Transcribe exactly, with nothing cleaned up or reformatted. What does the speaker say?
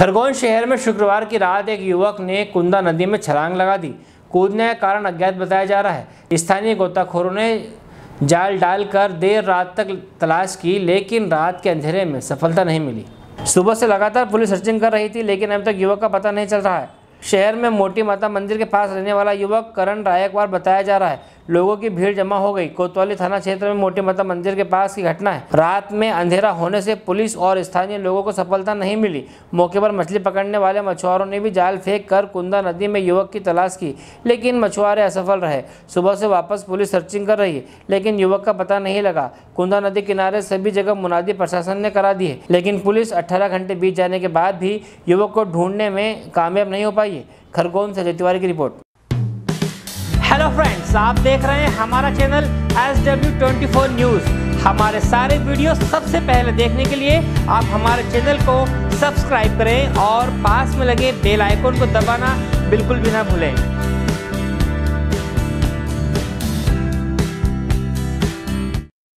खरगोन शहर में शुक्रवार की रात एक युवक ने कुंदा नदी में छलांग लगा दी। कूदने का कारण अज्ञात बताया जा रहा है। स्थानीय गोताखोरों ने जाल डालकर देर रात तक तलाश की, लेकिन रात के अंधेरे में सफलता नहीं मिली। सुबह से लगातार पुलिस सर्चिंग कर रही थी, लेकिन अभी तक युवक का पता नहीं चल रहा है। शहर में मोटी माता मंदिर के पास रहने वाला युवक करण रायकवार बताया जा रहा है। लोगों की भीड़ जमा हो गई। कोतवाली थाना क्षेत्र में मोटी माता मंदिर के पास की घटना है। रात में अंधेरा होने से पुलिस और स्थानीय लोगों को सफलता नहीं मिली। मौके पर मछली पकड़ने वाले मछुआरों ने भी जाल फेंक कर कुंदा नदी में युवक की तलाश की, लेकिन मछुआरे असफल रहे। सुबह से वापस पुलिस सर्चिंग कर रही है, लेकिन युवक का पता नहीं लगा। कुंदा नदी किनारे सभी जगह मुनादी प्रशासन ने करा दी है, लेकिन पुलिस अठारह घंटे बीत जाने के बाद भी युवक को ढूंढने में कामयाब नहीं हो पाई है। खरगोन से अजय तिवारी की रिपोर्ट। हेलो फ्रेंड्स, आप देख रहे हैं हमारा channel S W twenty four news. हमारे सारे वीडियो सबसे पहले देखने के लिए आप हमारे चैनल को सब्सक्राइब करें और पास में लगे बेल आइकन को दबाना बिल्कुल भी ना भूलें।